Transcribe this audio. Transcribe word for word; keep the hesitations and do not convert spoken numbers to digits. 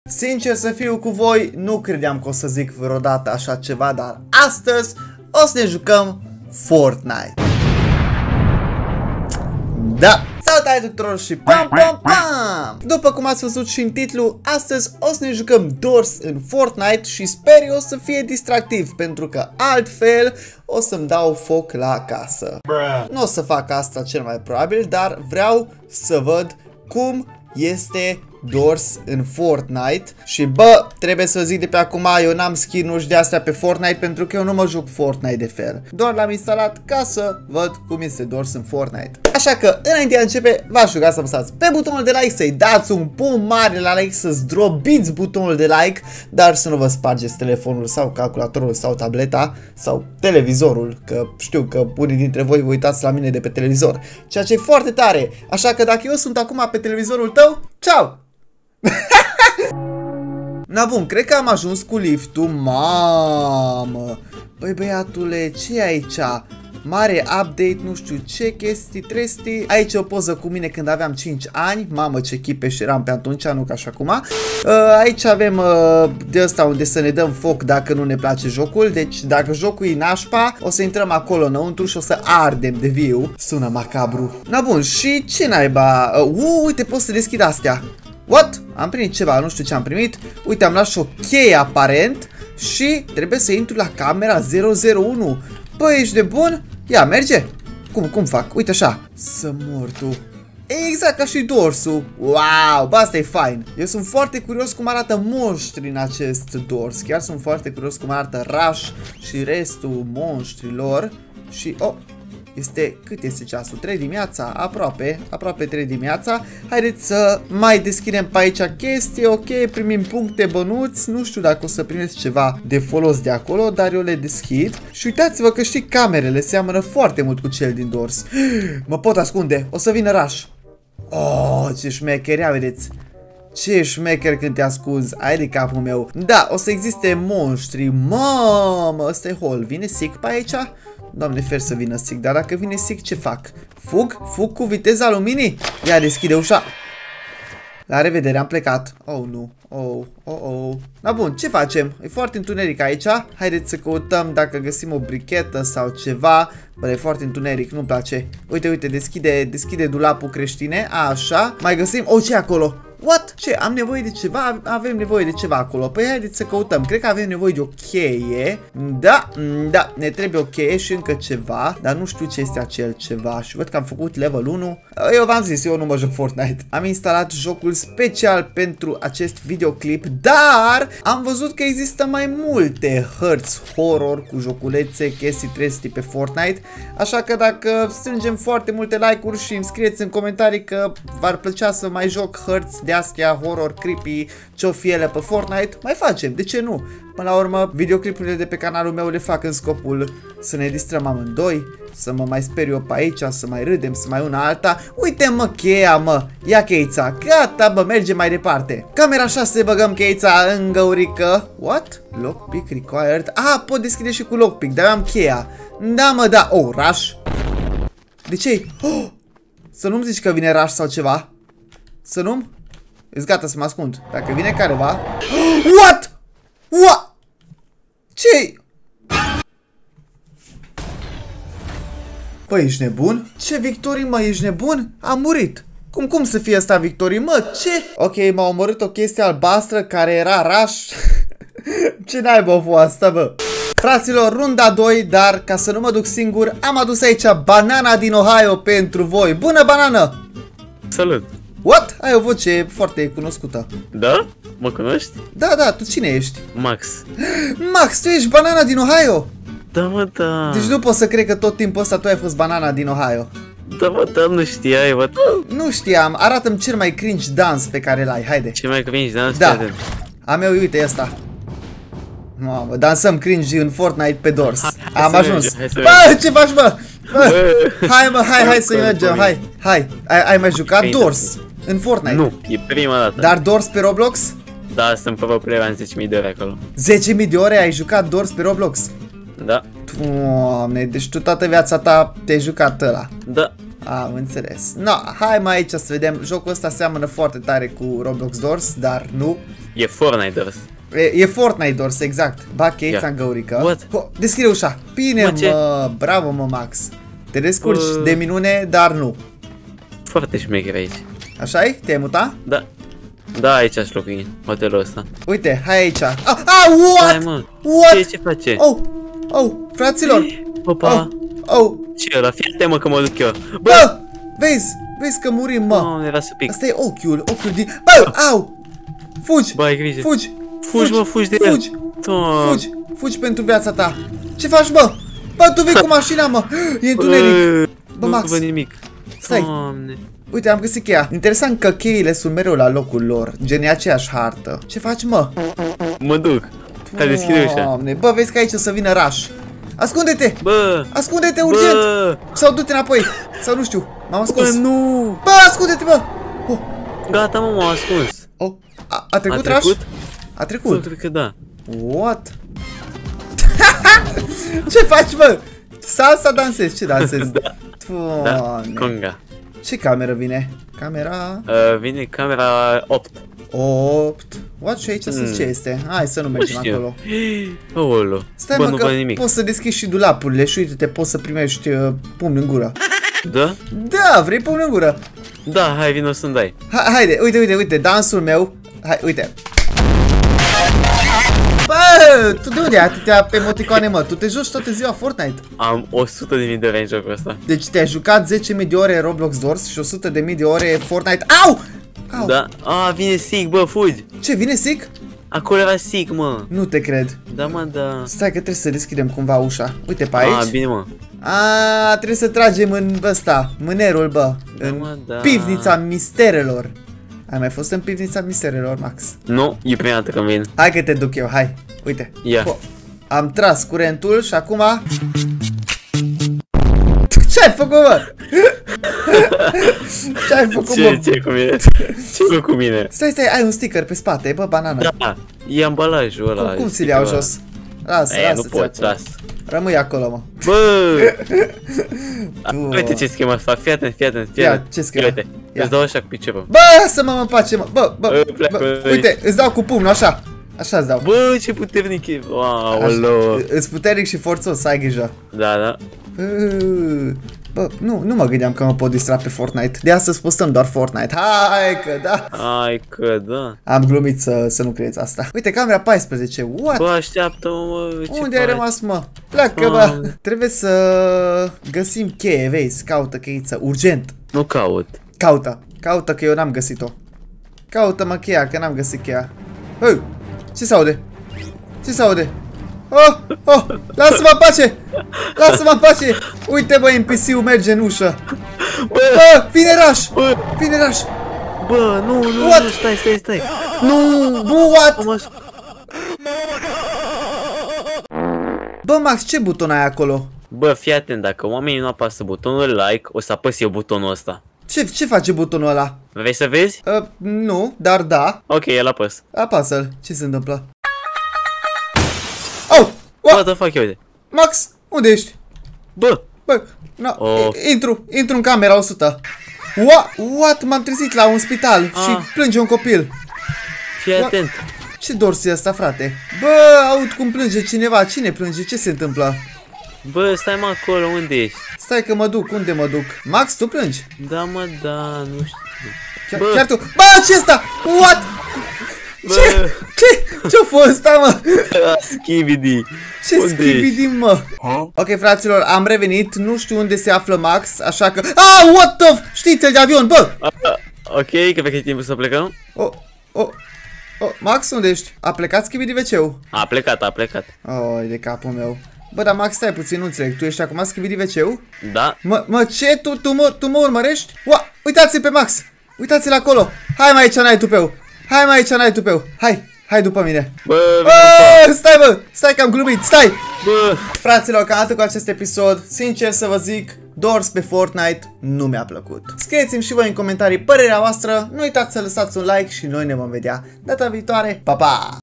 Sincer să fiu cu voi, nu credeam că o să zic vreodată așa ceva, dar astăzi o să ne jucăm Fortnite. Da! Salutare tuturor și pam pam pam! După cum ați văzut și în titlu, astăzi o să ne jucăm Doors în Fortnite și sper eu să fie distractiv, pentru că altfel o să-mi dau foc la casă. Nu o să fac asta cel mai probabil, dar vreau să văd cum este Doors în Fortnite. Și bă, trebuie să zic de pe acum, eu n-am skin-uri de astea pe Fortnite pentru că eu nu mă juc Fortnite de fel. Doar l-am instalat ca să văd cum este Doors în Fortnite. Așa că, înainte de a începe, v-aș ruga să apăsați pe butonul de like, să-i dați un pumn mare la like, să zdrobiți butonul de like, dar să nu vă spargeți telefonul sau calculatorul sau tableta sau televizorul, că știu că unii dintre voi vă uitați la mine de pe televizor, ceea ce e foarte tare. Așa că dacă eu sunt acum pe televizorul tău, ceau! Na bun, cred că am ajuns cu liftul. Mamă! Băi băiatule, ce e aici? Mare update, nu știu ce chestii, trestii. Aici o poză cu mine când aveam cinci ani. Mamă, ce chipeș eram pe atunci, nu ca așa acum. uh, Aici avem uh, de ăsta unde să ne dăm foc dacă nu ne place jocul. Deci dacă jocul e nașpa, o să intrăm acolo înăuntru și o să ardem de viu. Sună macabru. Na bun, și ce naiba? uh, uh, Uite, pot să deschid astea. What? Am primit ceva, nu știu ce am primit. Uite, am luat și o cheie aparent și trebuie să intru la camera zero zero unu. Păi, ești de bun? Ia, merge? Cum, cum fac? Uite așa. Să mor tu. Exact ca și Doors-ul. Wow, bă, asta e fain. Eu sunt foarte curios cum arată monștri în acest Doors. Chiar sunt foarte curios cum arată Rush și restul monștrilor. Și, oh, este, cât este ceasul? trei dimineața, aproape, aproape trei dimineața. Haideți să mai deschidem pe aici chestii, ok, primim puncte, bănuți. Nu știu dacă o să primesc ceva de folos de acolo, dar eu le deschid. Și uitați-vă că și camerele seamănă foarte mult cu cel din Doors. Mă pot ascunde, o să vină Rush. Oh, ce șmecher, ia vedeți. Ce șmecher când te ascunzi, ai de capul meu. Da, o să existe monștri. Mamă, ăsta e hol. Vine Sick pe aici? Doamne, fer să vină Sick, dar dacă vine Sick, ce fac? Fug? Fug cu viteza luminii? Ia, deschide ușa. La revedere, am plecat. Oh, nu. Oh, oh, oh. Na bun, ce facem? E foarte întuneric aici. Haideți să căutăm dacă găsim o brichetă sau ceva. Bă, e foarte întuneric, nu-mi place. Uite, uite, deschide, deschide dulapul creștine. Așa, mai găsim. Oh, ce e acolo? What? Ce? Am nevoie de ceva? Avem nevoie de ceva acolo. Păi haideți să căutăm. Cred că avem nevoie de o cheie. Da, da, ne trebuie o cheie și încă ceva. Dar nu știu ce este acel ceva. Și văd că am făcut level unu. Eu v-am zis, eu nu mă joc Fortnite. Am instalat jocul special pentru acest videoclip, dar am văzut că există mai multe hărți horror cu joculețe, chestii, trestii pe Fortnite. Așa că dacă strângem foarte multe like-uri și îmi scrieți în comentarii că v-ar plăcea să mai joc hărți de astea horror, creepy, ce-o fie ele pe Fortnite, mai facem, de ce nu? Până la urmă, videoclipurile de pe canalul meu le fac în scopul să ne distrăm amândoi, să mă mai sper eu pe aici, să mai râdem, să mai una alta. Uite mă, cheia mă, ia cheița, gata bă, mergem mai departe. Camera șase, băgăm cheița în găurică. What? Lockpick required. Ah, pot deschide și cu lockpick, dar am cheia. Da mă, da, oh, Rush. De ce? Oh! Să nu-mi zici că vine Rush sau ceva. Să nu-mi? Ești gata să mă ascund. Dacă vine careva. What? What? Ce-i? Păi, ești nebun? Ce Victorii, mă, ești nebun? Am murit. Cum, cum să fie asta Victorii, mă? Ce? Ok, m-a omorât o chestie albastră care era Rush. Ce naiba a fost asta, bă? Fraților, runda doi, dar ca să nu mă duc singur, am adus aici Banana din Ohio pentru voi. Bună, Banană! Salut! What? Ai o voce foarte cunoscută. Da? Mă cunoști? Da, da, tu cine ești? Max. Max, tu ești Banana din Ohio? Da, mă, da. Deci nu pot să cred că tot timpul ăsta tu ai fost Banana din Ohio. Da, mă, da, nu știai, bă. Nu știam, arată-mi cel mai cringe dans pe care l-ai, haide. Ce mai cringe dans? Da. A meu, uite ăsta. Mamă, dansăm cringe în Fortnite pe Doors. Hai, hai am ajuns. Mergem, bă, ce faci, bă? Bă, hai, mă, hai, hai să mergem, hai, hai. Ai, ai mai jucat Doors în Fortnite? Nu, e prima dată. Dar Doors pe Roblox? Da, sunt pe populaire, am zece mii de ore acolo. zece mii de ore ai jucat Doors pe Roblox? Da. Doamne, deci tu toată viața ta te-ai jucat ăla. Da. Am înțeles. No, hai mai aici să vedem. Jocul ăsta seamănă foarte tare cu Roblox Doors, dar nu. E Fortnite Doors. E, e Fortnite Doors, exact. Buckets Ia. and găurică. What? Ho, deschide ușa. Bine, Mă, mă, ce? bravo, mă, Max. Te descurci Bă. de minune, dar nu. Foarte șmecher aici. Așa-i? Te-ai mutat? Da. Da, aici aș locui hotelul ăsta. Uite, hai aici. Ah, ah, what? Hai, mă. What? Ce, ce face? Oh, oh, fraților. Opa. Oh, oh. Ce ăla? Fii mă că mă duc eu. Bă! Bă, vezi, vezi că murim, mă. Nu, era să pic. Asta e ochiul, ochiul din... Bă, au! Fugi! Bă, ai grijă. Fugi! Fugi, mă, fugi de el. Fugi! Doamne. Fugi! Fugi pentru viața ta! Ce faci, bă? Bă, tu vii cu mașina, mă! E întuneric! Bă, Nu Max, văd nimic. stai. Doamne. Uite, am găsit cheia. Interesant că cheile sunt mereu la locul lor. Gen, e aceeași hartă. Ce faci, mă? Mă duc. Hai, deschide ușa. Doamne, bă, vezi că aici o să vină raș. Ascunde-te! Bă! Ascunde-te urgent! Bă! Sau du-te înapoi! Sau nu știu, m-am Bă, ascuns. nu! Bă, ascunde-te, bă! Oh, Gata, mă, m-am ascuns. oh. A, a trecut, A raș? trecut? A Bă, trecut. cred că da. What? Ce faci, bă? Salsa dansezi, ce dansezi? Da. Da, Doamne. conga. Ce cameră vine? Camera Uh, vine camera opt. opt. What? Și aici Hmm. sunt ce este? Hai să nu Nu mergem știu. acolo. Aolo. Stai, Bă, mă, nu că văd nimic. poți să deschizi și dulapurile și uite-te, poți să primești uh, pumn în gură. Da? Da, vrei pumn în gură? Da, hai, vino să-mi dai. Ha, haide, uite, uite, uite, dansul meu. Hai, uite. Bă, tu de unde ai atâtea emoticoane, mă? Tu te joci toată ziua Fortnite. Am o sută de mii de ore în jocul ăsta. Deci te-ai jucat zece mii de ore Roblox Doors și o sută de mii de ore Fortnite. Au! Au! Da? A, vine Sig, bă, fugi. Ce, vine Sig? Acolo era Sig, mă. Nu te cred. Da, mă, da. Stai că trebuie să deschidem cumva ușa. Uite pe A, aici. bine, mă. A, trebuie să tragem în ăsta, mânerul, bă. Da, În mă, da. pivnița misterelor. Ai mai fost în pivnița misterelor, Max? Nu, e prima dată când vin. Hai că te duc eu, hai. Uite. Ia. Po- Am tras curentul și acum... Ce-ai făcut, mă? Ce-ai făcut, mă? Ce, ce cu mine? Ce cu cu mine? Stai, stai, ai un sticker pe spate, bă, banană. Da, e ambalajul ăla. Cum, cum ți-l sticker-ul iau ăla. jos? Lasă, E, lasă. nu poți, las. Rămâi acolo, mă. Bă! Tu- Uite ce schemă fac, fii atent, fii atent, fii Ia, atent. ce schemă? Uite, Ia. îți dau așa cu piciorul. Bă, lasă-mă, mă, în pace, mă. Bă, bă, Bă, pleacă bă. de aici. Uite, îți dau cu pumnul, așa. Așa îți dau. Bă, ce puternic e! Aoleu! Îți puternic și forțos, să ai grijă. Da, da. Bă, Bă, nu, nu mă gândeam că mă pot distra pe Fortnite. De astăzi postăm doar Fortnite. Hai că da. Hai că da. Am glumit să, să nu credeți asta. Uite, camera paisprezece. What? Bă, așteaptă-mă, mă, ce Unde ai faci? rămas, mă? Pleacă, bă. Doamne. Trebuie să găsim cheie, vezi? Caută cheiță, urgent. Nu caut. Caută. Caută că eu n-am găsit-o. Caută-mă cheia, că n-am găsit cheia. Hei, ce se aude? Ce se aude? Oh, oh, lasă-mă în pace! Lasă-mă în pace! Uite, bă, N P C-ul merge în ușă. Bă, Bă, vine raș! bă, Vine raș! bă, nu, nu, What? nu, stai, stai, stai. Nu, bă, what? Am as- Bă, Max, ce buton ai acolo? Bă, fii atent, dacă oamenii nu apasă butonul like, o să apăs eu butonul ăsta. Ce, ce face butonul ăla? Vrei să vezi? Uh, nu, dar da. Ok, el apăs. Apasă-l. Ce se întâmplă? Oh! What What? the fuck, uite. Max, unde ești? Bă, Bă, no, Oh. intru, intru în camera o sută. What? What? M-am trezit la un spital Ah. și plânge un copil. fii atent. Ce dors e ăsta, frate? Bă, aud cum plânge cineva. Cine plânge? Ce se întâmplă? Bă, stai mă acolo, unde ești? Stai că mă duc. Unde mă duc? Max, tu plângi? Da, mă, da, nu știu. Chiar, Bă. chiar tu? Bă, ce ăsta? What? Bă, Ce? Ce? Ce-a fost ăsta, mă? Skibidi. Ce Unde schibidim, mă? Ok, fraților, am revenit. Nu știu unde se află Max, așa că... Ah, what the f... Știți-l de avion, bă! Ok, că pe cât timp să plecăm? Oh, oh, oh, Max, unde ești? A plecat schibidi ve ce-ul? A plecat, a plecat. Oh, de capul meu. Bă, dar Max, stai puțin, nu înțeleg. Tu ești acum schibidi ve ce-ul? Da? Mă, mă, ce? Tu, tu, mă, tu mă urmărești? Ua, uitați-l pe Max! Uitați-l acolo! Hai mai aici, n-ai tupeu! Hai mai aici, n-ai tupeu! Hai, hai după mine! Bă, Bă, stai, bă! Stai că am glumit, stai! bă. Fraților, cam atât cu acest episod. Sincer să vă zic, Doors pe Fortnite nu mi-a plăcut. Scrieți-mi și voi în comentarii părerea voastră. Nu uitați să lăsați un like și noi ne vom vedea data viitoare. Pa, pa!